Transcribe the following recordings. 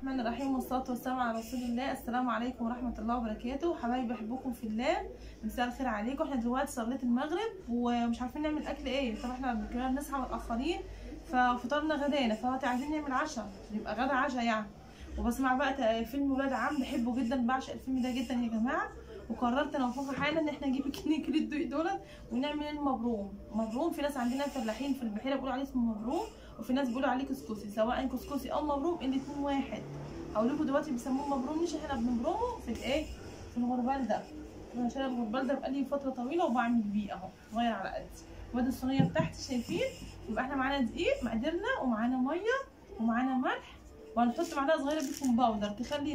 الرحمن الرحيم والصلاة والسلام على رسول الله. السلام عليكم ورحمة الله وبركاته. حبايبي بحبكم في الله، مساء الخير عليكم. احنا دلوقتي صليت المغرب ومش عارفين نعمل اكل ايه. طبعا احنا كنا بنصحى متأخرين ففطرنا غدانا، فدلوقتي عايزين نعمل عشاء، يبقى غدا عشاء يعني. وبسمع بقى فيلم ولاد عم، بحبه جدا، بعشق الفيلم ده جدا يا جماعة. وقررت انا وفوق حالا ان احنا نجيب 2 كيلو الدقيق دولت ونعمل المبروم. في ناس عندنا فلاحين في البحيره بيقولوا عليه اسمه مبروم، وفي ناس بيقولوا عليه كسكسي. سواء كسكسي او مبروم الاتنين واحد. هقول لكم دلوقتي بيسموه مبروم، مش احنا بنبرمه في الايه، في الغربال ده. انا شايله الغربال ده بقالي فتره طويله وبعمل بيه اهو صغير على قدي. وادي الصينيه بتاعتي شايفين. يبقى احنا معانا دقيق مقدرنا، ومعانا ميه، ومعانا ملح، وهنحط معلقه صغيره بيكنج باودر تخلي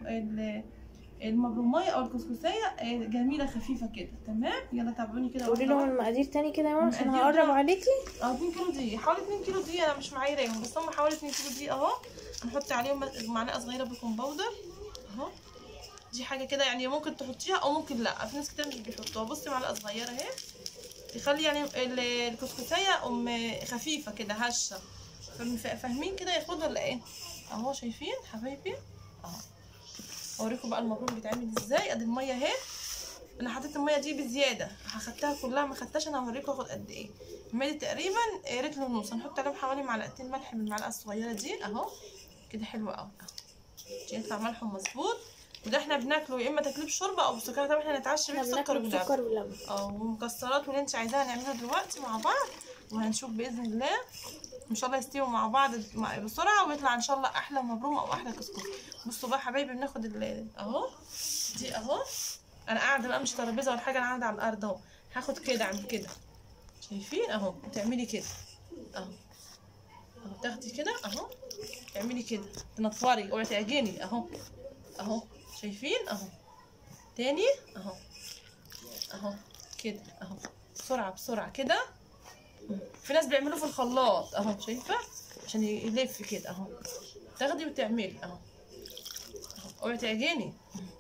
المبروميه او الكسكسيه جميله خفيفه كده. تمام، يلا تابعوني كده. قولي لهم المقادير تاني كده يا ماما عشان هقرب عليكي. 2 كيلو دقيق، حوالي 2 كيلو دقيق، انا مش معايراهم بس هم حوالي 2 كيلو دقيق اهو. هنحط عليهم معلقه صغيره بيكنج باودر اهو. دي حاجه كده يعني ممكن تحطيها او ممكن لا، في ناس كتير مش بيحطوها. بصي معلقه صغيره اهي تخلي يعني الكسكسيه خفيفه كده هشه. فاهمين كده ياخدوا ولا ايه؟ اهو شايفين حبايبي اهو. اوريكم بقى المبروم بيتعمل ازاي. ادي الميه اهي، انا حطيت الميه دي بزياده، هخدتها كلها ما خدتهاش. انا هوريكم اخد قد ايه. الميه دي تقريبا رتل ونص. هنحط عليهم حوالي معلقتين ملح من المعلقه الصغيره دي اهو كده. حلوه قوي عشان يطلع ملحهم مظبوط. وده احنا بناكله يا اما تكليب شوربه او بسكر. طبعا احنا نتعشى بيه بسكر ولبن ومكسرات واللي انت عايزاها نعملها دلوقتي مع بعض. وهنشوف باذن الله ان شاء الله يستووا مع بعض بسرعه ويطلع ان شاء الله احلى مبروم او احلى كسكسي. بصوا بقى حبايبي، بناخد اهو دي اهو. انا قاعده بقى مش ترابيزه ولا حاجه، انا قاعده على الارض اهو. هاخد كده اعمل كده شايفين اهو، وتعملي كده اهو اهو. تاخدي كده اهو تعملي كده تنطوري اوعي تعجني اهو اهو. شايفين اهو. تاني اهو اهو كده اهو. بسرعه بسرعه كده. في ناس بيعملوه في الخلاط اهو شايفه عشان يلف كده اهو. تاخدي وتعملي اهو اهو اوعي تعجني.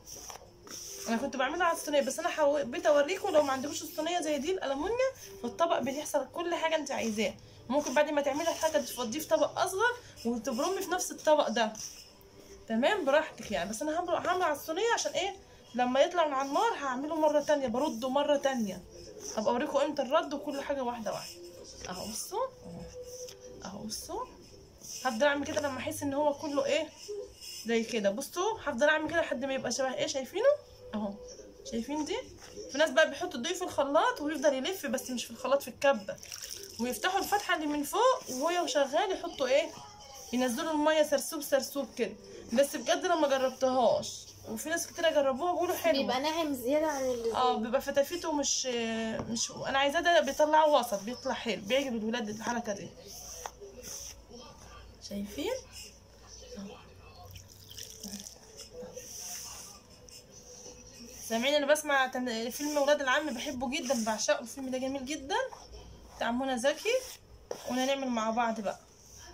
انا كنت بعملها على الصينيه بس انا حبيت اوريكم لو ما عندكوش الصينيه زي دي الالومنيا في الطبق بيحصل كل حاجه انت عايزاها. ممكن بعد ما تعملي حاجه تفضيه في طبق اصغر وتبرمي في نفس الطبق ده. تمام براحتك يعني. بس انا هعمل على الصينيه عشان ايه، لما يطلع من على النار هعمله مره تانية، برده مره تانية. هبقى اوريكم امتى الرد وكل حاجه واحده واحده اهو. بصوا اهو بصوا. هفضل اعمل كده لما احس ان هو كله ايه زي كده. بصوا هفضل اعمل كده لحد ما يبقى شبه ايه، شايفينه اهو. شايفين دي؟ في ناس بقى بيحطوا الدقيق في الخلاط ويفضل يلف، بس مش في الخلاط، في الكبه، ويفتحوا الفتحه اللي من فوق وهو شغال يحطوا ايه، ينزلوا الميه سرسوب سرسوب كده. بس بجد انا ما جربتهاش، وفي ناس كتير جربوها بيقولوا حلو. بيبقى ناعم زياده عن اللزوم. بيبقى فتافيته مش انا عايزاه ده بيطلعه وسط، بيطلع حلو، بيعجب الولاد الحركه دي. شايفين؟ سامعين؟ انا بسمع فيلم ولاد العم، بحبه جدا، بعشقه. الفيلم ده جميل جدا بتاع منى زكي. وهنعمل مع بعض بقى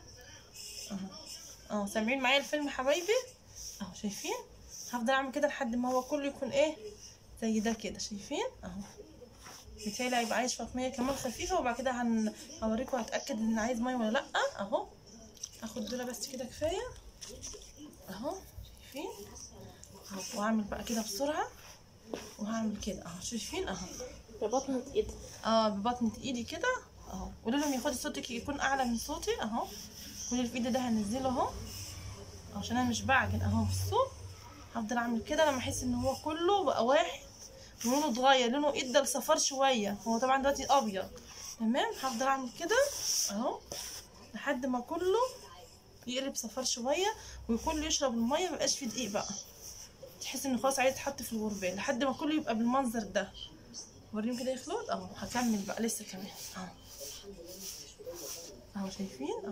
اهو. سامعين معايا الفيلم حبايبي اهو. شايفين؟ هفضل اعمل كده لحد ما هو كله يكون ايه زي ده كده. شايفين اهو. بتهيألي هيبقى عايز شويه ميه كمان خفيفه، وبعد كده هوريكم هتاكد ان عايز ميه ولا لا اهو. هاخد دول بس كده كفايه اهو. شايفين اهو. واعمل بقى كده بسرعه وهعمل كده اهو. شايفين اهو. ببطنة ايدي ببطنة ايدي كده اهو. قولوا لهم ياخدوا صوتك يكون اعلى من صوتي اهو. كل اللي في ايدي ده هنزله اهو عشان انا مش بعجن اهو. بصوا هفضل اعمل كده لما احس ان هو كله بقى واحد ولونه اتغير، لونه ادى لصفار شويه. هو طبعا دلوقتي ابيض. تمام، هفضل اعمل كده اهو لحد ما كله يقلب صفار شويه وكله يشرب الميه، مبقاش فيه دقيق بقى. تحس انه خلاص عايز يتحط في الغربال لحد ما كله يبقى بالمنظر ده. وريهم كده يخلط اهو. هكمل بقى لسه كمان اهو اهو. شايفين اهو.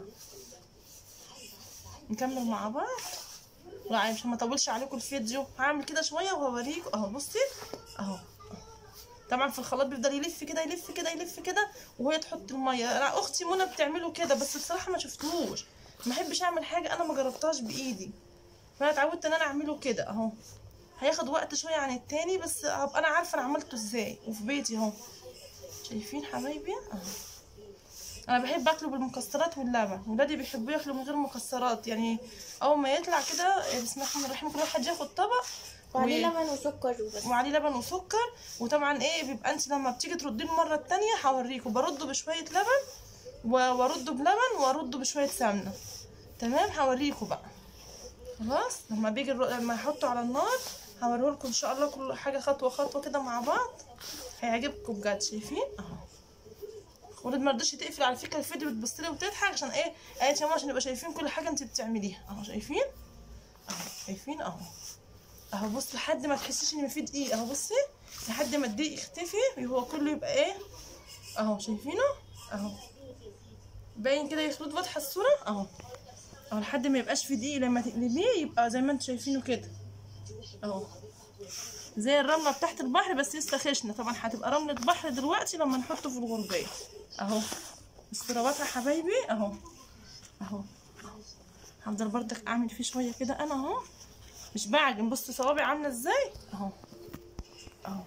نكمل مع بعض عشان ما اطولش عليكم الفيديو. هعمل كده شويه وهوريكم اهو. بصي اهو. طبعا في الخلاط بيفضل يلف كده يلف كده يلف كده وهي تحط الميه. انا اختي منى بتعمله كده بس بصراحه ما شفتهوش. ما احبش اعمل حاجه انا ما جربتهاش بايدي، فانا اتعودت ان انا اعمله كده اهو. هياخد وقت شويه عن التاني بس هبقى انا عارفه انا عملته ازاي وفي بيتي اهو. شايفين حبايبي اهو. انا بحب اكله بالمكسرات واللبن، ولادي بيحبوا ياكلوا من غير مكسرات. يعني اول ما يطلع كده بسم الله الرحمن الرحيم كل واحد ياخد طبق وعليه لبن وسكر وبس. وعليه لبن وسكر. وطبعا ايه بيبقى انت لما بتيجي ترديه المره التانية هوريكم برده بشويه لبن وارده بلبن وارده بشويه سمنه. تمام هوريكم بقى. خلاص لما احطه على النار هوريلكم ان شاء الله كل حاجه خطوه خطوه كده مع بعض، هيعجبكم بجد. شايفين اهو. ولد ما رضتش تقفل على فكره الفيديو، بتبص لي وتضحك عشان ايه؟ قالت يا ماما عشان نبقى شايفين كل حاجه انت بتعمليها. اهو شايفين اهو، شايفين اهو اهو. بص لحد ما تحسيش ان في دقيق اهو، بصي لحد ما الدقيق يختفي وهو كله يبقى ايه اهو. شايفينه اهو باين كده يخلط واضحه الصوره اهو اهو، لحد ما يبقاش في دقيق. لما تقلبيه يبقى زي ما انتم شايفينه كده اهو، زي الرمله بتاعت البحر بس لسه خشنه. طبعا هتبقى رمله بحر دلوقتي لما نحطه في الغربيه اهو. الصراوات يا حبايبي اهو اهو. هفضل برضك اعمل فيه شويه كده انا اهو، مش بعجن. بصوا صوابعي عامله ازاي اهو اهو.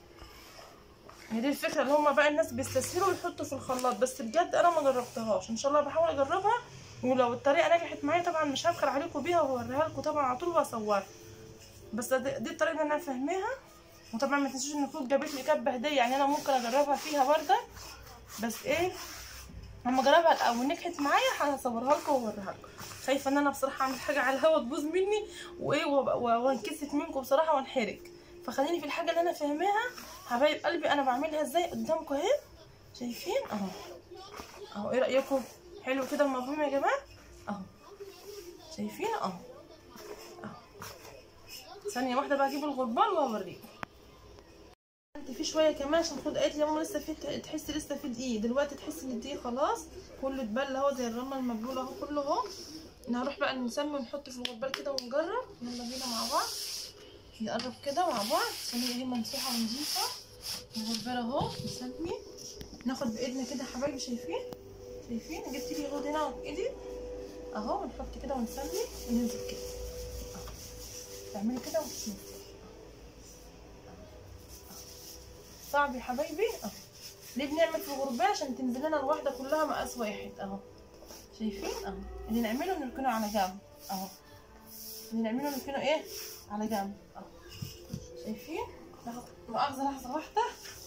هي دي الفكره اللي هما بقى الناس بيستسهلوا ويحطوا في الخلاط، بس بجد انا ما جربتهاش. ان شاء الله بحاول اجربها، ولو الطريقه نجحت معايا طبعا مش هبخل عليكم بيها وهوريها لكم طبعا على طول وهصورها. بس دي الطريقه اللي انا فاهماها. وطبعا ما تنسوش ان كود جابت لي كب هديه، يعني انا ممكن اجربها فيها برده. بس ايه لما اجربها الاول نجحت معايا هصورها لكم واوريها لكم. خايفه ان انا بصراحه اعمل حاجه على الهوا تبوظ مني وايه وانكسف منكم بصراحه وانحرج. فخليني في الحاجه اللي انا فاهماها حبايب قلبي. انا بعملها ازاي قدامكم اهي، شايفين اهو اهو. ايه رايكم؟ حلو كده المفهوم يا جماعه اهو. شايفين اهو اهو. ثانيه واحده بقى اجيب الغربال واوريكم. انت في شويه كمان عشان خد قالت لي يا ماما لسه في تحسي لسه في دقيق. دلوقتي تحسي ان الدقيق خلاص كله اتبل اهو زي الرمله المبلوله اهو كله اهو. هنروح بقى نسمي ونحط في الغربال كده ونجرب. يلا بينا مع بعض نقرب كده مع بعض عشان هي ممسوحه ونضيفه. الغربال اهو نسمي، ناخد بايدنا كده يا حبايبي. شايفين شايفين جبت لي غود هنا بايدي اهو، ونحط كده ونسمي وننزل كده اهو. تعملي كده وتسمي. صعب يا حبايبي اهو. ليه بنعمل في الغربال؟ عشان تنزل لنا الواحده كلها مقاس واحد اهو. شايفين اهو. اللي نعمله نركنه على جنب اهو، اللي نعمله نركنه ايه على جنب اهو. شايفين؟ ناخد مؤاخذه لحظه واحده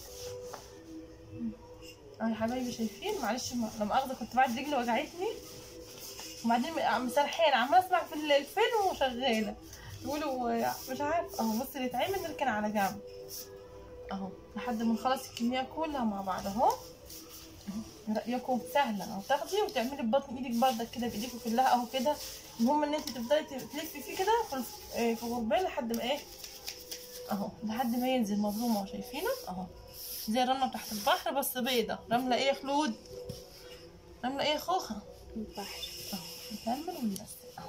اهو يا حبايبي. شايفين؟ معلش لا مؤاخذه كنت بعد رجلي وجعتني وبعدين مسرحين عماله اسمع في الفيلم وشغاله يقولوا مش عارف اهو. بص اللي يتعمل نركن على جنب اهو لحد ما نخلص الكميه كلها مع بعض اهو. رايكم سهله اهو، تاخدي وتعملي ببطن ايدك بردك كده بايديكم كلها اهو كده. المهم ان انت تفضلي تلفي فيه كده في غربال لحد ما ايه اهو، لحد ما ينزل مبروم اهو. شايفينه اهو زي الرمله تحت البحر بس بيضه. رمله ايه يا خلود؟ رمله ايه يا خوخه؟ البحر اهو. نكمل وننزل اهو.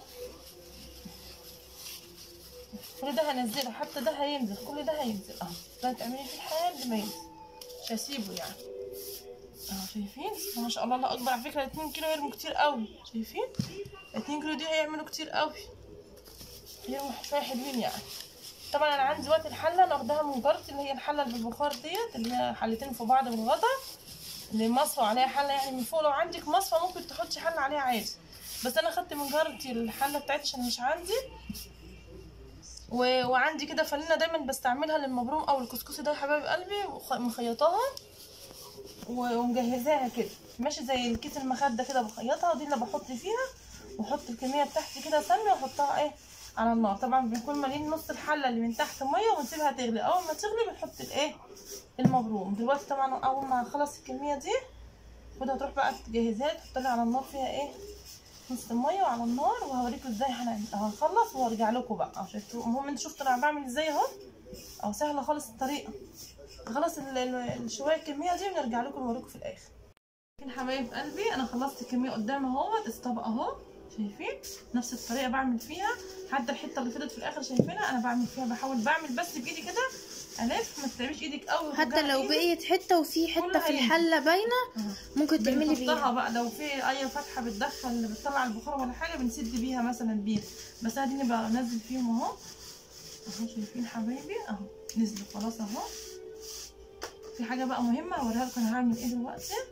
كل ده هنزله، حتى ده هينزل، كل ده هينزل اهو. ده تعملي فيه لحد ما ينزل، مش هسيبه يعني اهو. شايفين؟ ما شاء الله الله اكبر. على فكره 2 كيلو يرموا كتير قوي. شايفين؟ 2 كيلو دي هيعملوا كتير قوي، يرموا حفايه حلوين يعني. طبعا انا عندي وقت الحله انا واخداها من جارتي اللي هي الحله اللي بالبخار ديت، اللي هي حلتين في بعض بالغطا، اللي مصفى عليها حله يعني من فوق. لو عندك مصفى ممكن تحطي حله عليها عادي، بس انا خدت من جارتي الحله بتاعتي عشان مش عندي. وعندي كده فانيله دايما بستعملها للمبروم او الكسكسي ده يا حبايب قلبي، مخيطاها ومجهزاها كده ماشي زي الكيس المخده كده، بخيطها ودي اللي بحط فيها واحط الكميه بتاعتي كده سمنه واحطها ايه على النار. طبعا بنكون مالين نص الحله اللي من تحت ميه ونسيبها تغلي. اول ما تغلي بنحط الايه المبروم. دلوقتي طبعا اول ما اخلص الكميه دي خدها تروح بقى تجهزها تحطها على النار فيها ايه نص الميه وعلى النار، وهوريكم ازاي هنخلص وارجع لكم بقى اهو. شفتوا؟ المهم انتوا شفتوا انا بعمل ازاي اهو اهو. سهله خالص الطريقه. خلاص شويه الكميه دي ونرجع لكم نوريكم في الاخر. شايفين حبايب قلبي انا خلصت الكميه قدام اهوت الطبق اهو. شايفين؟ نفس الطريقه بعمل فيها حتى الحته اللي فضلت في الاخر. شايفينها؟ انا بعمل فيها بحاول بعمل بس بايدي كده الف، ما تتعبيش ايدك قوي حتى لو بقيت حته وفي حته في الحله باينه ممكن تعملي بيها بقى. لو في اي فتحه بتدخل اللي بتطلع البخار ولا حاجه بنسد بيها مثلا بيها. بس انا دي بقى انزل فيهم اهو اهو. شايفين حبايبي اهو نزلوا خلاص اهو. في حاجه بقى مهمه هوريها لكم انا هعمل ايه دلوقتي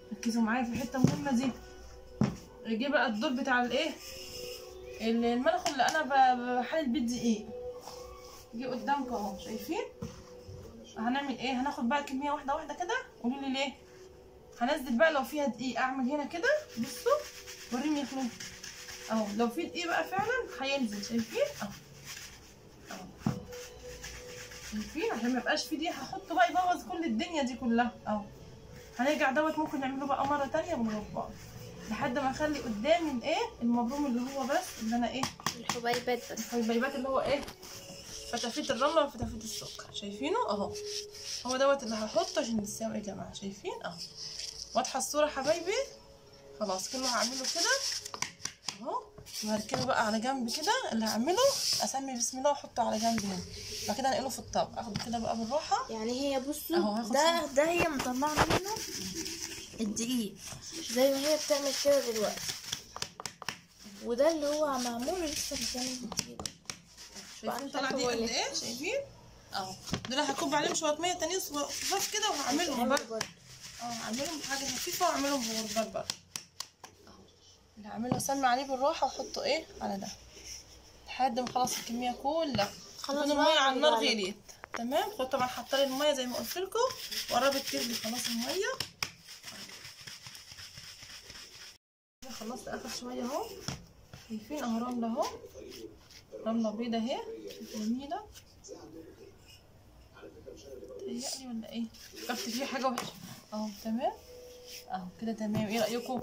ركزوا معايا في الحته المهمه دي. جه بقى الدور بتاع الايه الملح اللي انا بحلل بيه الدقيق. جه قدامكم اهو، شايفين؟ هنعمل ايه؟ هناخد بقى كميه واحده واحده كده. قولوا لي ليه. هنزل بقى لو فيها دقيق اعمل هنا كده، بصوا وريني يخلو اهو. لو في دقيق بقى فعلا هينزل، شايفين؟ اهو اهو، شايفين؟ عشان ما يبقاش في دقيق هحطه بقى يبوظ كل الدنيا دي كلها اهو. هنرجع دوت ممكن نعمله بقى مره تانيه بالرباط لحد ما اخلي قدامي الايه المبروم اللي هو بس اللي انا ايه الحبيبات بس، الحبيبات اللي هو ايه فتافيت الرمله وفتافيت السكر. شايفينه اهو؟ هو دوت اللي هحطه عشان يتساوي يا جماعه. شايفين اهو؟ واضحه الصوره حبايبي؟ خلاص كله هعمله كده اهو، وهركنه بقى على جنب كده. اللي هعمله اسمي بسم الله واحطه على جنب هنا، بعد كده انقله في الطبق. اخده كده بقى بالراحه. يعني هي بصوا ده هي مطلعه منه الدقيق زي ما هي بتعمل كده دلوقتي، وده اللي هو معمول لسه بيتعمل الدقيق. شايفين طلع دي قد ايه؟ شايفين اهو؟ دول هكب عليهم شويه ميه تانيين خفاف كده وهعملهم بقى هعملهم بحاجه خفيفه واعملهم بغربال بقى اهو. اللي هعمله اسمي عليه بالراحه واحطه ايه على ده لحد ما خلاص الكميه كلها تكون الميه على النار غليت تمام. طبعا حاطه لي الميه زي ما قلت لكم وقربت تغلي خلاص الميه. خلصت اخر شويه اهو. شايفين اهو رمله اهو، رمله بيضه اهي جميله. تهيألي ولا ايه؟ فكرت فيه حاجه وحشه اهو. تمام اهو كده تمام. ايه رايكم؟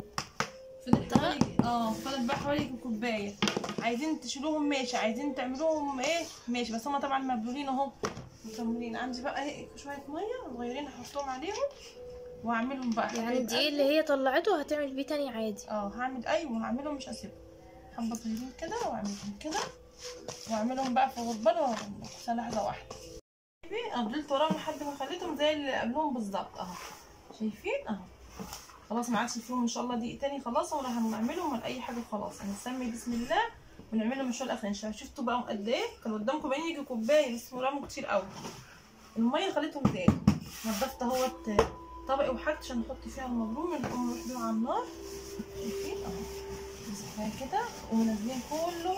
فضل بقى حوالي كوبايه. عايزين تشيلوهم ماشي، عايزين تعملوهم ايه ماشي، بس هما طبعا مبلولين اهو مكملين. عندي بقى ايه شويه ميه صغيرين هحطهم عليهم واعملهم بقى. يعني دي اللي هي طلعته هتعمل بيه تاني عادي؟ هعمل هعملهم مش هسيبهم حبه صغيرين كده واعملهم كده واعملهم بقى في غربال واعملهم لحظه واحده. فضلت وراهم لحد ما خليتهم زي اللي قبلهم بالظبط اهو. شايفين اهو؟ خلاص ما عادش فيهم ان شاء الله دقيق تاني خلاص، ولا هنعملهم ولا اي حاجه خلاص. هنسمي بسم الله ونعملهم شويه الاخرين. شفتوا بقى قد ايه؟ كان قدامكم باين يجي كوبايه بس ورموا كتير قوي. الميه خليتهم تاني. نضفت اهوت طبقي وحاجتي عشان نحط فيها المبروم اللي نقوم نروح بيه على النار. شايفين اهو؟ مسحناه كده ونازلين كله.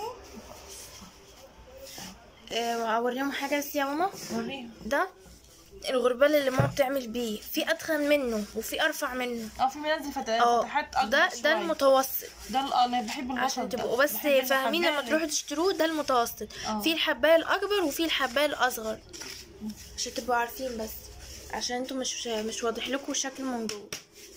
اوريهم حاجه بس يا ماما. وريهم. ده الغربال اللي ماما بتعمل بيه، في اتخن منه وفي ارفع منه. في منزل فتحات اكبر ده المتوسط. ده انا بحب الوسط عشان تبقوا بس فاهمين لما تروحوا تشتروه. ده المتوسط. في الحبايه الاكبر وفي الحبايه الاصغر عشان تبقوا عارفين، بس عشان انتوا مش واضح لكم الشكل من جوه.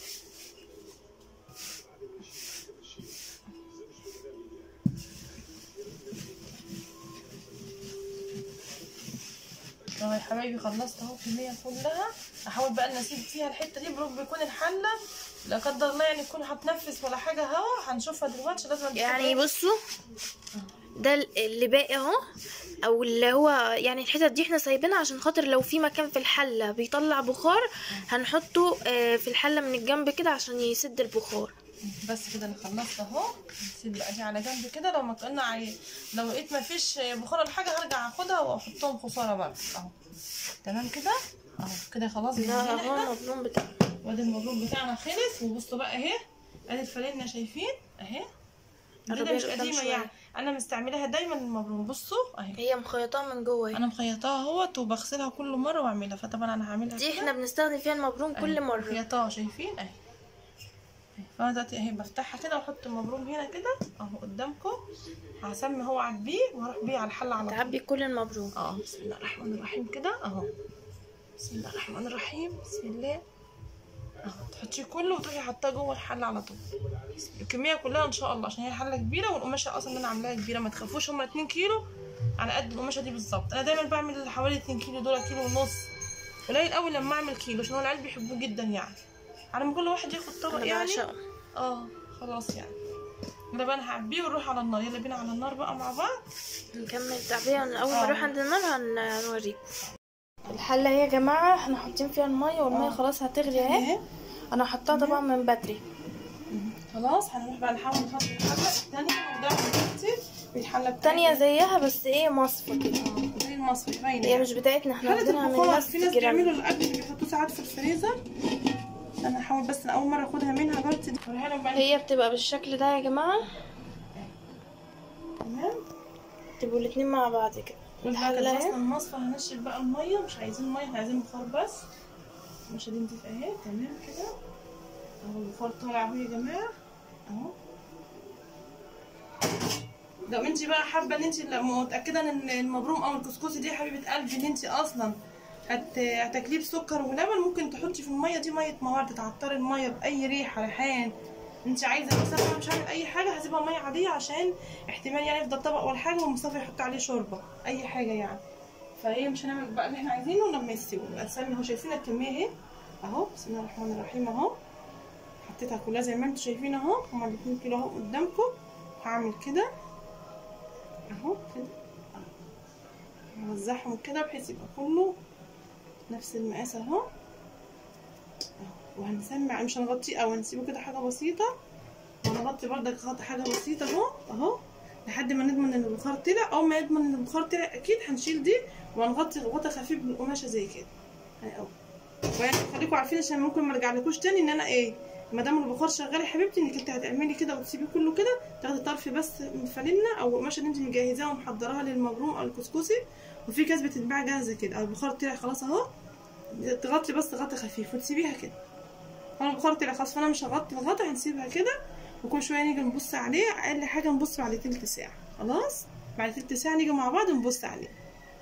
يا حبايبي خلصت اهو الكميه كلها. احاول بقى ان اسيب فيها الحته دي برب يكون الحله لا قدر الله يعني تكون هتنفس ولا حاجه هوا. هنشوفها دلوقتي لازم يعني بصوا ده اللي باقي اهو، او اللي هو يعني الحتت دي احنا سايبينها عشان خاطر لو في مكان في الحله بيطلع بخار هنحطه في الحله من الجنب كده عشان يسد البخار. بس كده انا خلصت اهو. نسيب بقى دي على جنب كده. لو ما كنا لو لقيت ما فيش بخار ولا حاجه هرجع اخدها واحطهم خساره بقى اهو. تمام كده اهو كده خلاص. ده اهو المبروم بتاعنا. وادي المبروم بتاعنا خلص. وبصوا بقى اهي ادي الفانلة شايفين اهي. دي مش قديمه يعني، انا مستعملاها دايما المبروم. بصوا اهي هي مخيطاها من جوه. انا مخيطاها اهوت وبغسلها كل مره واعملها. فطبعا انا هعملها دي احنا بنستخدم فيها المبروم كل مره. مخيطاها شايفين اهي. فانا دلوقتي اهي بفتحها كده واحط المبروم هنا كده اهو قدامكم. هسمي هو عبيه وهروح بيه على الحله على طول. تعبي كل المبروم. بسم الله الرحمن الرحيم كده اهو. بسم الله الرحمن الرحيم. بسم الله اهو. تحطيه كله وتروحي حاطاه جوه الحله على طول الكميه كلها ان شاء الله، عشان هي حله كبيره والقماشه اصلا اللي انا عاملاها كبيره. ما تخافوش هما 2 كيلو على قد القماشه دي بالظبط. انا دايما بعمل حوالي 2 كيلو، دول كيلو ونص. قليل قوي لما اعمل كيلو عشان هو العيال بيحبوه جدا يعني. على ما كل واحد ياخد طبق يعني. خلاص يعني. يلا بقى انا هعبيه ونروح على النار. يلا بينا على النار بقى مع بعض نكمل تعبيه. اول ما نروح عند النار هنوريكم الحله اهي يا جماعه. احنا حاطين فيها الميه والميه خلاص هتغلي اهي. انا حطاها طبعا من بدري. خلاص هنروح بقى نحاول نحط الحله الثانيه وده في الحله الثانيه زيها بس ايه مصفى كده. زي المصفى باينه. هي مش بتاعتنا احنا واخدينها من ناس في ناس بيعملوا الاكل اللي بيحطوه ساعات في الفريزر انا هحاول بس اول مره اخدها منها جارتي دي. هي بتبقى بالشكل ده يا جماعه. تمام. تبقوا الاتنين مع بعض كده. الحله اصلا المصفى هنشيل بقى الميه، مش عايزين ميه، احنا عايزين بخار بس. مش هننضيف اهي. تمام كده اهو البخار طالع اهو يا جماعه اهو. لو انت بقى حابه ان انت متاكده ان المبروم او الكسكسي دي يا حبيبه قلبي ان انت اصلا هتاكليه بسكر ولبن، ممكن تحطي في الميه دي ميه موارد، تعطري الميه باي ريحه ريحان انت عايزه. بس انا مش هعمل اي حاجه، هسيبها ميه عاديه عشان احتمال يعني يفضل طبق ولا حاجه ومصطفى يحط عليه شوربه اي حاجه يعني. فهي مش هنعمل بقى اللي احنا عايزينه لما يستوي. استنى اهو، شايفين الكميه اهي اهو. بسم الله الرحمن الرحيم اهو. حطيتها كلها زي ما انتم شايفين اهو. هما ال2 كيلو اهو قدامكم. هعمل كده اهو كده اهو، هوزعهم كده بحيث يبقى كله نفس المقاس اهو. وهنسمع، مش هنغطيه او هنسيبه كده حاجه بسيطه، وهنغطي بردك حاجه بسيطه اهو اهو لحد ما نضمن ان البخار طلع. اول ما يضمن ان البخار طلع اكيد هنشيل دي وهنغطي غطا خفيف بالقماشه زي كده اهي اهو. ويعني خليكم عارفين عشان ممكن ما ارجعلكوش تاني ان انا ايه، ما دام البخار شغال يا حبيبتي انك انت هتعملي كده وتسيبيه كله كده، تاخدي طرف بس من فانيلا او قماشه اللي انت مجهزاها ومحضراها للمبروم او الكسكسي، وفي كاس بتتباع جاهزه كده. او البخار طلع خلاص اهو، تغطي بس غطا خفيف وتسيبيها كده. انا البخار طلع خلاص فانا مش هغطي الغطا، هنسيبها كده وكل شويه نيجي نبص عليه. اقل حاجه نبص بعد تلت ساعه. خلاص بعد تلت ساعه نيجي مع بعض نبص عليه.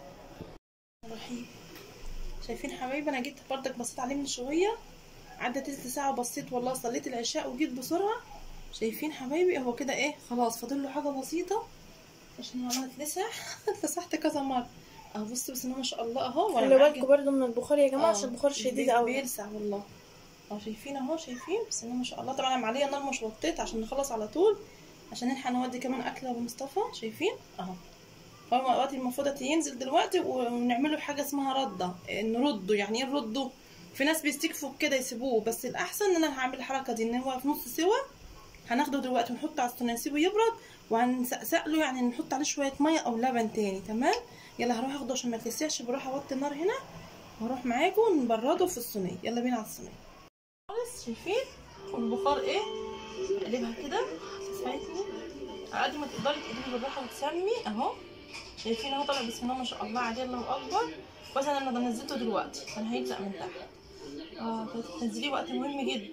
رحيم. شايفين حبايبي انا جيت بردك بصيت عليه من شويه، عدى تلت ساعه وبصيت والله صليت العشاء وجيت بسرعه. شايفين حبايبي هو كده ايه خلاص، فاضل له حاجه بسيطه عشان هو عمال اتلسح. اتلسحت كذا مره اهو. بصوا بسم الله ما شاء الله اهو. خلي بالكم برده من البخار يا جماعه عشان البخار شديد قوي بيلسع والله اهو. شايفين اهو، شايفين بسم الله ما شاء الله. طبعا انا معليه النار مش وطيت عشان نخلص على طول عشان نلحق نودي كمان اكله لمصطفى. شايفين اهو. هو دلوقتي المفروض ينزل دلوقتي ونعمله حاجه اسمها رده، نرده. يعني ايه نرده؟ في ناس بيستكفوا بكده يسيبوه، بس الاحسن ان انا هعمل الحركه دي ان هو في نص سوا. هناخده دلوقتي ونحطه على الصينيه نسيبه يبرد وهنسقسق له، يعني نحط عليه شويه ميه او لبن تاني. تمام. يلا هروح اخده عشان ما يتلسعش، بروح اوطي النار هنا واروح معاكم نبرده في الصينيه. يلا بينا على الصينيه خالص. شايفين والبخار ايه، اقلبها كده تسمعيني على قد ما تقدري تقلبي بالراحه وتسمي اهو. شايفين اهو طالع بسم الله ما شاء الله عليه الله اكبر. بس انا لما نزلته دلوقتي كان هيلزق من تحت. تنزليه وقت مهم جدا.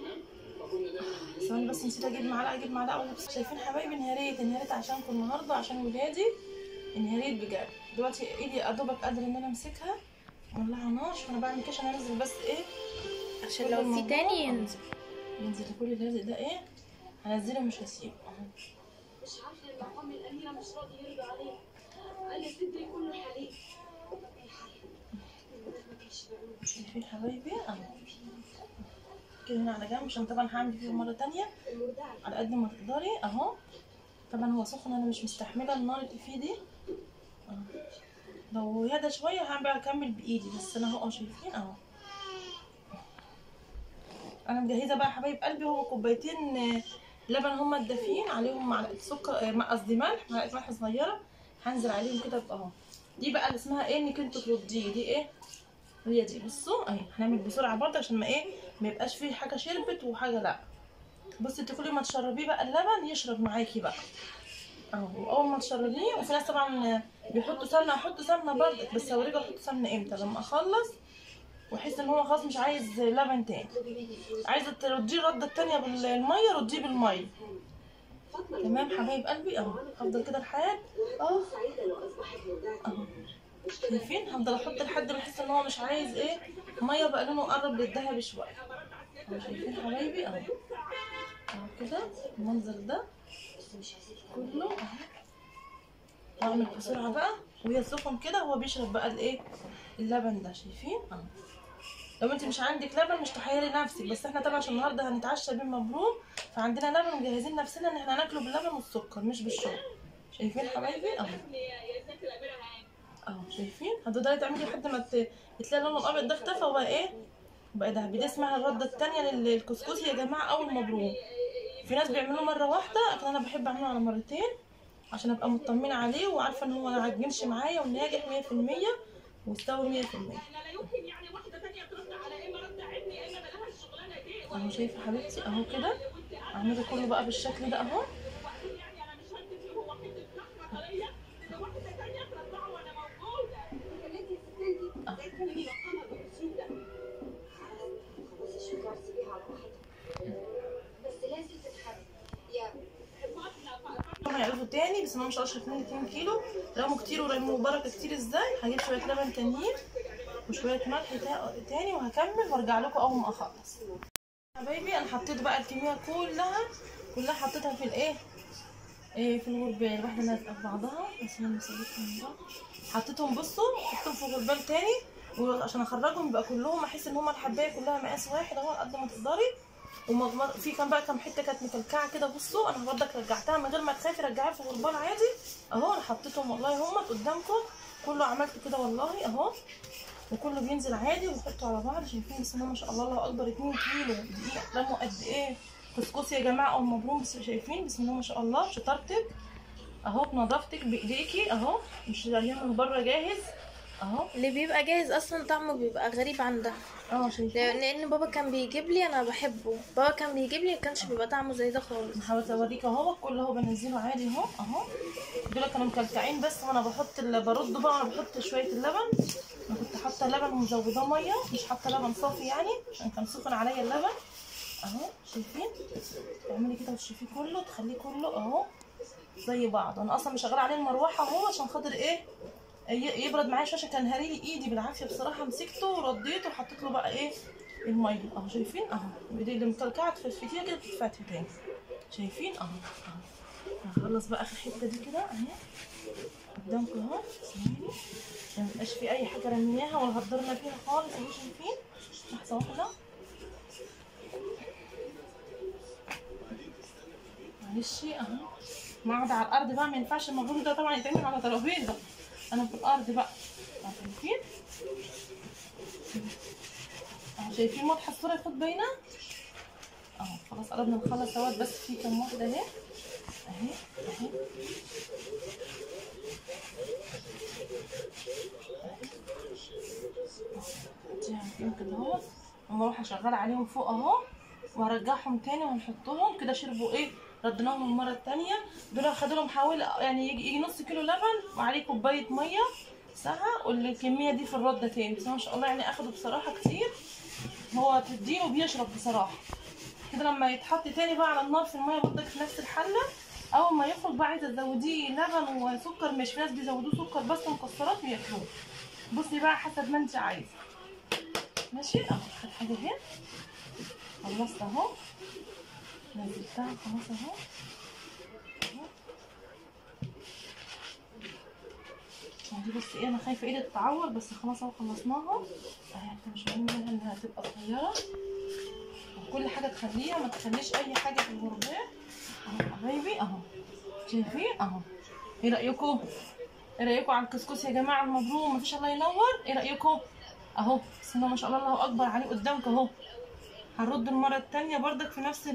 ثواني بس نسيت اجيب معلقه شايفين حبايبي انهاريت عشانكم النهارده عشان ولادي. انهاريت بجد. دلوقتي ايدي ادوبك قادره ان انا امسكها مولعه نار. وانا بعمل كده عشان انزل بس ايه عشان لو في تاني ينزل كل اللازق ده ايه هنزله مش هسيبه اهو. مش عارفه المقام الاميره مش راضي يرضى عليها، قال لي بدي كله حليب. شايفين حبايبي اهو كده هنا على جنب عشان طبعا هعمل فيه مره تانية على قد ما تقدري اهو. طبعا هو سخن انا مش مستحمله النار اللي فيه دي اهو. لو يهدى شويه هعمل اكمل بايدي بس انا اهو. شايفين اهو. انا مجهزه بقى حبايب قلبي هو كوبايتين لبن هما الدافيين عليهم معلقه سكر قصدي ملح، معلقه ملح صغيره هنزل عليهم كده اهو. دي بقى اللي اسمها ايه انك انتوا ترديه. دي ايه هي دي؟ بصوا اهي هنعمل بسرعه برضه عشان ما يبقاش فيه حاجه شربت وحاجه لا. بصي انت كل ما تشربيه بقى اللبن يشرب معاكي بقى اهو. اول ما تشربيه، وفي ناس طبعا بيحطوا سمنه، هحط سمنه برضه بس هوريكم احط سمنه امتى لما اخلص واحس ان هو خلاص مش عايز لبن تاني. عايزه ترديه الرده التانيه بالميه رديه بالميه. تمام حبايب قلبي اهو. هفضل كده لحد اهو. شايفين هفضل احط لحد ما احس ان هو مش عايز ايه ميه بقى لونه قرب للذهبي شويه اهو. شايفين حبايبي اهو اهو كده المنظر ده كله اهو. هعمل بسرعه بقى وهي سخن كده هو بيشرب بقى الايه اللبن ده. شايفين اهو. لو انت مش عندك لبن مش تحيري نفسك، بس احنا طبعا عشان النهارده هنتعشى بيه مبروم فعندنا لبن ومجهزين نفسنا ان احنا هناكله باللبن والسكر مش بالشرب. شايفين حبايبي اهو اهو. شايفين هتقدري تعملي لحد ما تلاقي لونه الابيض ده اختفى وبقى ايه بقى ده. دي اسمها الرده الثانيه للكسكسي يا جماعه او المبروم. في ناس بيعملوه مره واحده لكن انا بحب اعمله على مرتين عشان ابقى مطمنه عليه وعارفه ان هو ما عجنش معايا وناجح 100% واستوى 100%. اهو شايفه حبيبتي اهو كده. اعمله كله بقى بالشكل ده اهو. هيعرفوا تاني بس انا مش هشرب مني 2 كيلو. رموا كتير ورموا بركه كتير ازاي. هجيب شويه لبن تانيين وشويه ملح تاني وهكمل وارجع لكم اول ما اخلص. حبايبي انا حطيت بقى الكميه كلها حطيتها في الايه في الغربال. واحده لازقه في بعضها بس انا مسويتها من بعض. حطيتهم بصوا حطيتهم في غربال تاني وعشان اخرجهم يبقى كلهم احس ان هما الحبايه كلها مقاس واحد اهو قد ما تقدري. وفي كام حته كانت مكلكعه كده بصوا انا برضك رجعتها من غير ما تخافي رجعيها في غربال عادي اهو. انا حطيتهم والله هما قدامكم كله عملت كده والله اهو. وكله بينزل عادي وبحطه على بعض. شايفين بسم الله ما شاء الله الله اكبر 2 كيلو دقيق. لموا قد ايه كسكسي يا جماعه او مبروم. بس شايفين بسم الله ما شاء الله شطارتك اهو بنظافتك بايديكي اهو. مش شاريين من بره جاهز اهو. اللي بيبقى جاهز اصلا طعمه بيبقى غريب عن ده. شايفين لان بابا كان بيجيب لي انا بحبه. بابا كان بيجيب لي ما كانش بيبقى طعمه زي ده خالص. حاولت اوريك اهو كله اهو بنزله عادي اهو. دول كانوا مكلكعين بس وانا بحط برد بقى. انا بحط شويه اللبن. انا كنت حاطه لبن ومزوداه ميه مش حاطه لبن صافي يعني عشان كان سخن عليا اللبن اهو. شايفين تعملي كده وتشوفيه كله تخليه كله اهو زي بعض. انا اصلا مشغله عليه المروحه اهو عشان خاطر ايه يبرد معايا شويه. كان هاريلي ايدي بالعافيه بصراحه. مسكته ورديته وحطيت له بقى ايه الميه اهو. شايفين اهو بايدي اللي مكلكعه تفتفتيها كده بتتفتح تاني. شايفين اهو. هخلص بقى اخر حته دي كده اهي قدامكم اهو. ثواني عشان ميبقاش في اي حاجه رميناها ولا هدرنا فيها خالص اهو. شايفين لحظه واحده معلش اهو. قاعده على الارض بقى ما ينفعش. المفروض ده طبعا يتعمل على ترابيزه. انا في الارض بقى شايفين اهو. شايفين واضحه الصوره ياخد باينه اهو. خلاص قربنا نخلص اهوت بس في كام واحده اهي اهي. كده اهو. اما اروح اشغل عليهم فوق اهو وهرجعهم تاني وهنحطهم كده. شربوا ايه رديناهم المره التانيه. دول خدوا لهم حوالي يعني يجي نص كيلو لبن وعليه كوبايه ميه ساعه. والكميه دي في الرده تاني بس ما شاء الله يعني اخدوا بصراحه كتير. هو تديله بيشرب بصراحه كده. لما يتحط تاني بقى على النار في الميه برضك في نفس الحله اول ما يخرج بقى عايزه تزوديه لبن وسكر. مش في ناس بيزودوه سكر بس ومكسرات وياكلوه. بصي بقى حسب ما انت عايزه. ماشي اهو. اخر حاجه اهي خلصت اهو. نزلتها خلاص اهو. دي بس ايه انا خايفه ايدي تتعور بس خلاص اهو خلصناها اهي. انت مش باين منها انها هتبقى صغيره. وكل حاجه تخليها ما تخليش اي حاجه في الغربال اهو حبايبي اهو. شايفين اهو. ايه رايكم؟ ايه رايكم على الكسكس يا جماعه المبروم؟ مفيش الله ينور. ايه رايكم اهو؟ بسم الله ما شاء الله الله اكبر عليه قدامك اهو. هنرد المره الثانيه بردك في نفس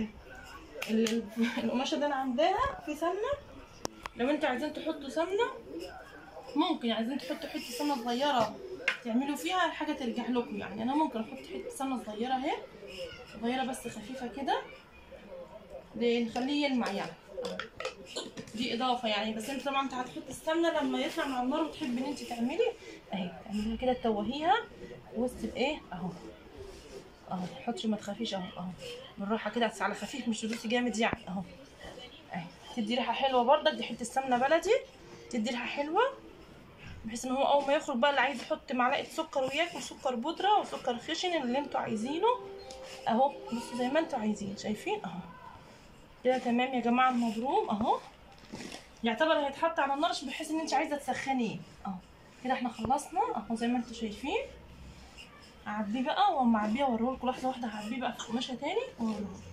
القماشه اللي انا عاملاها في سمنه. لو انتوا عايزين تحطوا سمنه ممكن. عايزين تحطوا حته سمنه صغيره تعملوا فيها حاجه ترجع لكم يعني. انا ممكن احط حته سمنه صغيره اهي صغيره بس خفيفه كده نخليه يلمع يعني. دي اضافه يعني. بس انت طبعا انت هتحطي السمنه لما يطلع من النار وتحبي ان انت تعملي اهي تعمليها كده تتوهيها وسط الايه اهو اهو. تحطش ما تخافيش اهو بالراحه كده على خفيف مش تدوسي جامد يعني اهو اهي. تدي ريحه حلوه برضك. دي حته سمنه بلدي تدي ريحه حلوه بحيث ان هو اول ما يخرج بقى اللي عايز يحط معلقه سكر وياكل سكر بودره وسكر خشن اللي انتوا عايزينه اهو. بصوا زي ما انتوا عايزين. شايفين اهو كده تمام يا جماعه المبروم اهو. يعتبر هيتحط على النار بحيث ان انت عايزه تسخنيه اهو. كده احنا خلصنا اهو زي ما انتوا شايفين. هعبيه بقى واما اعبيه اوريهولكوا لحظه واحده. هعبيه بقى في قماشه تاني واوريهولكوا.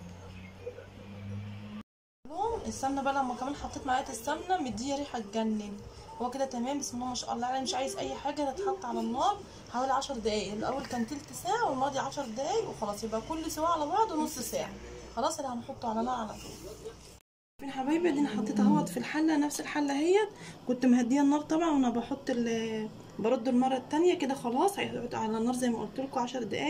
السمنه بقى لما كمان حطيت معلقه السمنه مديه ريحه تجنن. هو كده تمام بسم الله ما شاء الله عليه. مش عايز اي حاجه تتحط على النار حوالي 10 دقايق. الاول كان تلت ساعه والماضي 10 دقايق وخلاص. يبقى كل سواء على بعض نص ساعه. خلاص اللي هنحطه على نار على طول. يا حبايبي ادينا حطيت اهوت في الحله نفس الحله اهيت. كنت مهديه النار طبعا وانا بحط برد المره الثانيه كده. خلاص هيقعد على النار زي ما قلت لكم 10 دقايق.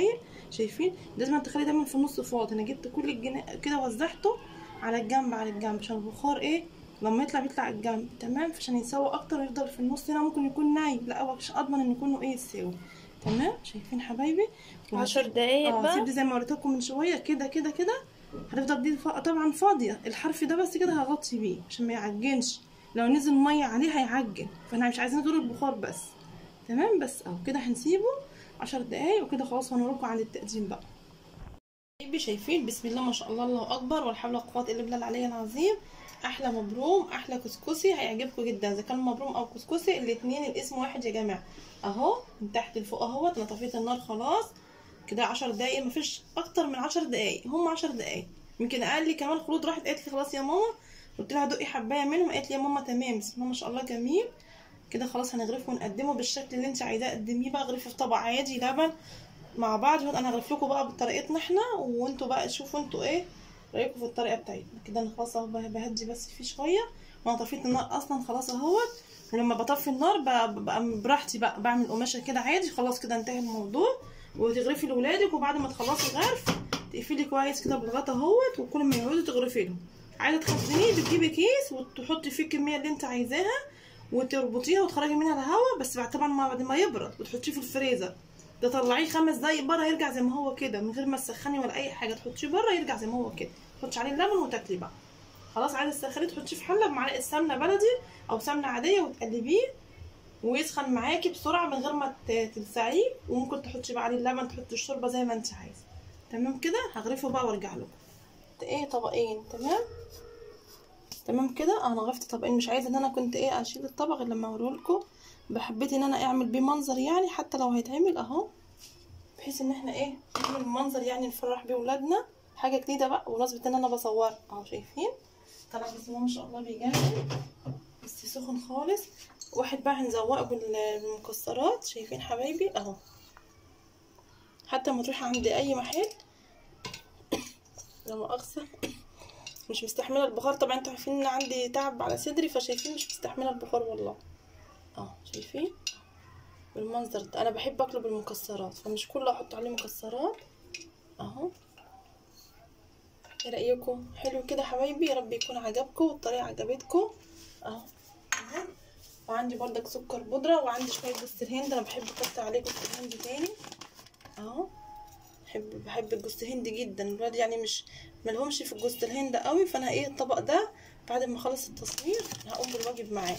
شايفين لازم تخلي دايما في النص فاضي. انا جبت كل الجناب كده وزعته على الجنب على الجنب عشان البخار ايه لما يطلع بيطلع على الجنب تمام، عشان يسوى اكتر ويفضل في النص. هنا ممكن يكون نايم، لا هو عشان اضمن ان يكونوا ايه يساوي تمام. شايفين حبايبي 10 دقايق بقى. سيب دي زي ما وريتكم من شويه كده كده كده. هتفضل دي طبعا فاضيه، الحرف ده بس كده هغطي بيه عشان ما يعجنش، لو نزل ميه عليه هيعجن، فاحنا مش عايزين غير البخار بس تمام. بس اهو كده هنسيبه 10 دقايق وكده خلاص. هنوريكم عند التقديم بقى. شايفين بسم الله ما شاء الله الله اكبر ولا حول ولا قوه الا بالله العلي العظيم. احلى مبروم احلى كسكسي هيعجبكم جدا، اذا كان مبروم او كسكسي الاثنين الاسم واحد يا جماعه. اهو من تحت لفوق اهوت. انا طفيت النار خلاص كده 10 دقايق، مفيش اكتر من 10 دقايق، هم 10 دقايق يمكن اقل كمان. خلود راحت قالت لي خلاص يا ماما، قلت لها دقي حبايه منهم، قالت لي يا ماما تمام. بسم الله ما شاء الله جميل كده. خلاص هنغرفه ونقدمه بالشكل اللي انت عايزاه. قدميه بقى غرفه في طبق عادي لبن مع بعض. انا هغرف لكم بقى بطريقتنا احنا، وانتوا بقى شوفوا انتوا ايه رايكم في الطريقه بتاعتنا كده. انا خلاص اهو بهدي بس فيه شويه، وانا طفيت النار اصلا خلاص اهوت. ولما بطفي النار ببقى براحتي بقى بعمل قماشه كده عادي. خلاص كده انتهى الموضوع. وتغرفي لاولادك، وبعد ما تخلصي الغرف تقفلي كويس كده بالغطا اهوت، وكل ما يقعدوا تغرفي لهم. عايزه تخزنيه بتجيبي كيس وتحطي فيه الكميه اللي انت عايزاها وتربطيها وتخرجي منها الهواء، بس طبعا بعد ما يبرد وتحطيه في الفريزر. ده طلعيه 5 دقايق بره يرجع زي ما هو كده من غير ما تسخني ولا اي حاجه. تحطيه بره يرجع زي ما هو كده، تحطي عليه اللبن وتاكلي بقى. خلاص عايزه تسخنيه تحطيه في حله بمعلقه سمنه بلدي او سمنه عاديه وتقلبيه ويسخن معاكي بسرعه من غير ما تلسعيه. وممكن تحطي بقى عليه اللبن، تحطي الشوربه زي ما انت عايزه تمام كده. هغرفه بقى وارجع لكم. ايه طبقين تمام كده. انا غرفت طبقين، مش عايزه ان انا كنت ايه اشيل الطبق غير لما اوريهولكم. بحبيت ان انا اعمل بيه منظر يعني، حتى لو هيتعمل اهو، بحيث ان احنا ايه نعمل منظر يعني نفرح بيه ولادنا. حاجه جديده بقى بمناسبه ان انا بصور اهو. شايفين طلع بسم الله ما شاء الله بيجنن، بس سخن خالص. واحد بقى هنزوقه بالمكسرات. شايفين حبايبي اهو، حتى ما تروحي عند اي محل لا مؤاخذه مش مستحمله البخار. طبعا انتوا عارفين ان عندي تعب على صدري، فشايفين مش مستحمله البخار والله. شايفين بالمنظر ده. انا بحب اكله بالمكسرات، فمش كله احط عليه مكسرات اهو. ايه رايكم؟ حلو كده حبايبي، يا رب يكون عجبكم والطريقه عجبتكم اهو. وعندي بردك سكر بودره، وعندي شويه جوز الهند. انا بحب اكتر عليه جوز الهند تاني اهو. بحب الجوز الهند جدا. الولاد يعني مش ملهمش في الجوز الهند قوي، فانا ايه الطبق ده بعد ما اخلص التصوير هقوم بالواجب معاه.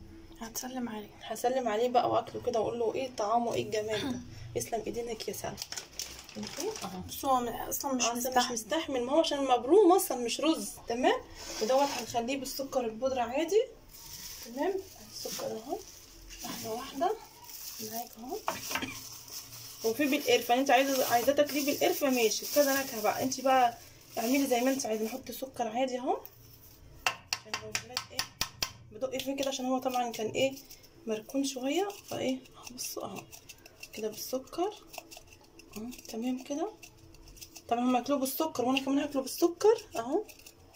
هسلم عليه بقى واكله كده واقول له ايه طعامه ايه الجمال ده. يسلم ايدينك يا سلام. اهو بس هو اصلا مش مستحمل. ما هو عشان مبروم اصلا مش رز تمام. ودوت هنخليه بالسكر البودره عادي تمام. السكر اهو واحده معاك اهو. وفي بالقرفه، انت عايزاه تاكليه بالقرفه ماشي كذا نكهه بقى. انت بقى اعملي زي ما انت عايزه. نحط سكر عادي اهو عشان الولاد ايه بدق فيه كده، عشان هو طبعا كان ايه مركون شويه فايه. بصوا اهو كده بالسكر اهو تمام كده. طبعا هم هياكلوه بالسكر وانا كمان هاكله بالسكر اهو.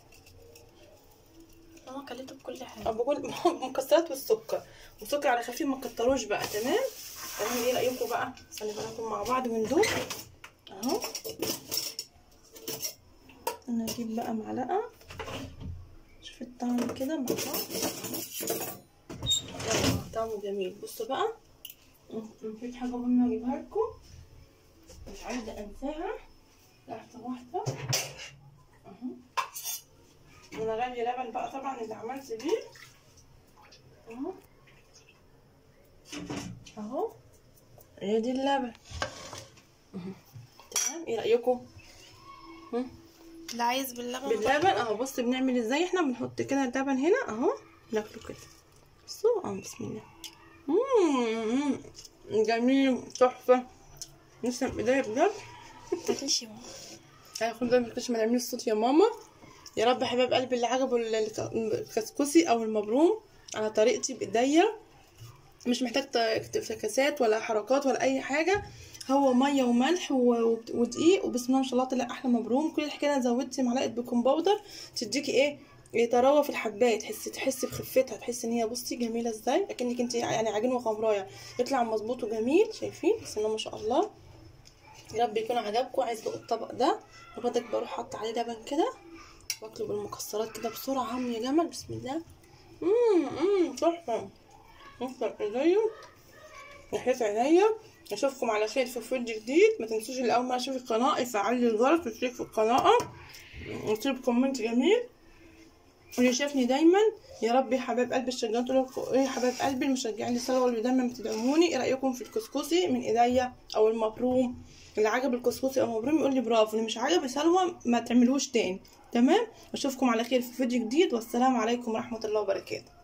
كلته بكل حاجه. بقول مكسرات والسكر، والسكر على خفيف ما تكتروش بقى تمام. ايه رايكم بقى؟ خلي بالكم مع بعض وندوق اهو. انا اجيب بقى معلقه شوف الطعم كده مع بعض. طعمه جميل. بصوا بقى في حاجه مهمه اجيبها لكم مش عايزه انساها. لحظه واحده اهو. انا غاليه لبن بقى طبعا اللي عملت بيه اهو اهو. هي دي اللبن تمام. ايه رايكم؟ اللي عايز باللبن اهو. بص بنعمل ازاي. احنا بنحط كده اللبن هنا اهو ناكله كده. بصوا بسم الله. جميل تحفه. لسه بايديا بجد. تاكلش يا ماما. هاخد ده مش ما نعمل الصوت يا ماما. يا رب حبايب قلبي اللي عجبه الكسكسي او المبروم على طريقتي بايديا، مش محتاج افتكاسات ولا حركات ولا اي حاجه. هو ميه وملح ودقيق وبسم الله ما شاء الله طلع احلى مبروم. كل الحكايه انا زودت معلقه بيكنج باودر تديكي ايه طراوه في الحبايه، تحسي بخفتها، تحسي ان هي بصي جميله ازاي اكنك انت يعني عجين وخمرايه. يطلع مظبوط وجميل. شايفين بسم الله ما شاء الله. يا رب يكون عجبكم. عايز بقى الطبق ده وبدك بروح احط عليه لبن كده واكله بالمكسرات كده بسرعه. يا جمل بسم الله. تحفه. نفطر ايديا نحيت عينيا. اشوفكم على خير في فيديو جديد. ما تنسوش اللي اول ما اشوف القناه يفعل لي الجرس ويشترك في القناه ويكتب كومنت جميل. واللي شافني دايما يا رب يا حبايب قلبي الشجعتوا لكم ايه يا حبايب قلبي المشجعين للصلاه واللي دايما بتدعموني. ايه رايكم في الكسكسي من ايديا او المبروم؟ اللي عجب الكسكسي او المبروم يقول لي برافو، اللي مش عجب سلوى ما تعملوش تاني. تمام. اشوفكم على خير في فيديو جديد والسلام عليكم ورحمه الله وبركاته.